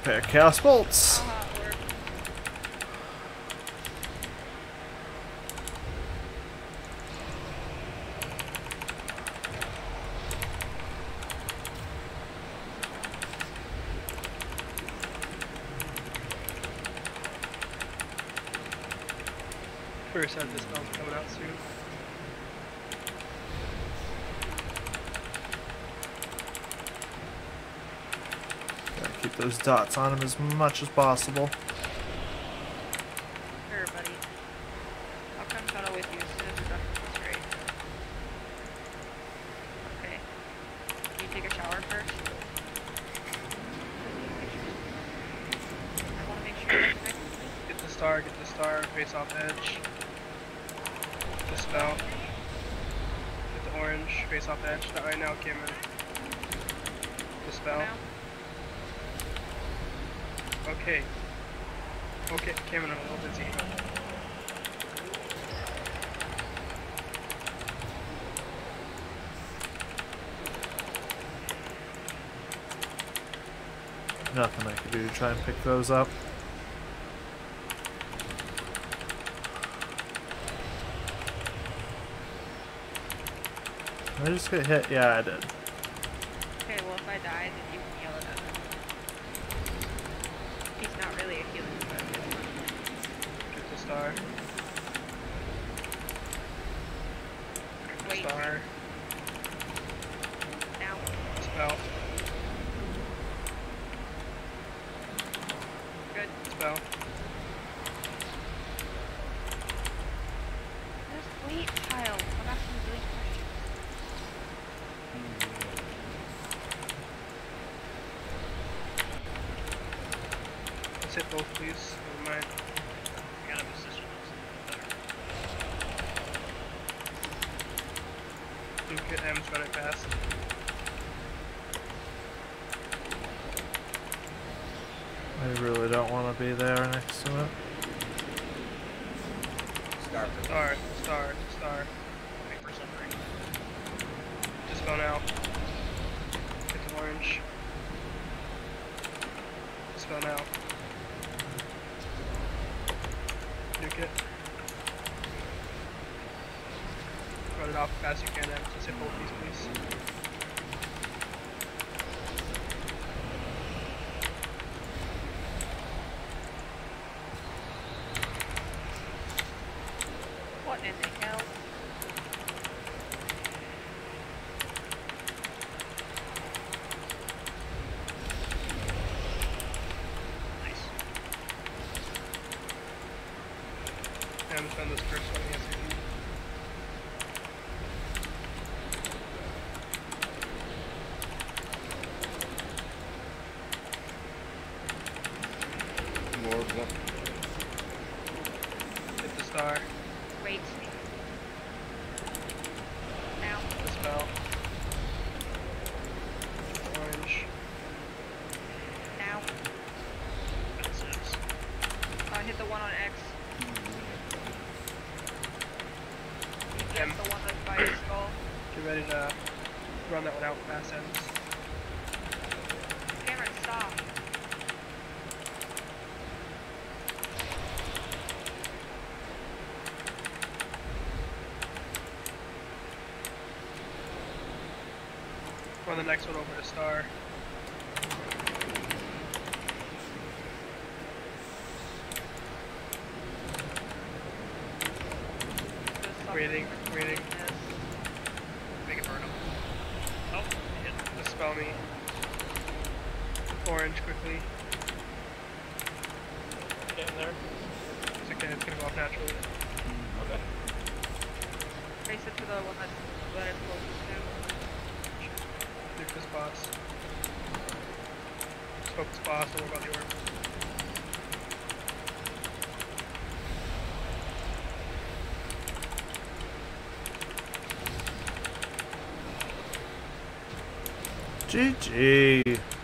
pair of Chaos Bolts. First had this spell's coming out soon. Gotta keep those dots on him as much as possible. Sure, buddy. I'll come cuddle with you as soon as we're done with this raid. Okay. Can you take a shower first? I want to make sure that's right. Get the star, face off edge. The spell. Get the orange, face off edge. Not right now, Cameron. The spell. Okay. Okay, Cameron, I'm a little busy. Nothing I can do to try and pick those up. Did I just get hit? Yeah, I did. Okay, well if I die, then you can yell it at him. He's not really a healing spell. Get the star. Wait. Star. Now. Spell. Good. Spell. Just wait, child. I'm asking you really questions. Let's hit both, please. Never mind. I got a position that's better. Luke, M's running fast. I really don't want to be there next to it. Star. Wait for suffering. Just go now. Get the orange. Spell now. Nuke it. Run it off as fast as you can, just hit both these, please. What in the hell? Nice. I'm just on this first one, yes, I can. Hit the star. Wait. Now. The spell. Orange. Now. That's it. Hit the one on X. M. The one that's by your skull. Get ready to run that one out fast ends. Cameron, stop. Run the next one over to star. Waiting. Make it burn him. Oh, it hit. Dispel me. Orange quickly. Get in there. It's okay, it's gonna go off naturally. Okay. Face it to the one that it's closest to. Nuke this boss. Just focus boss, don't worry about the orb. GG.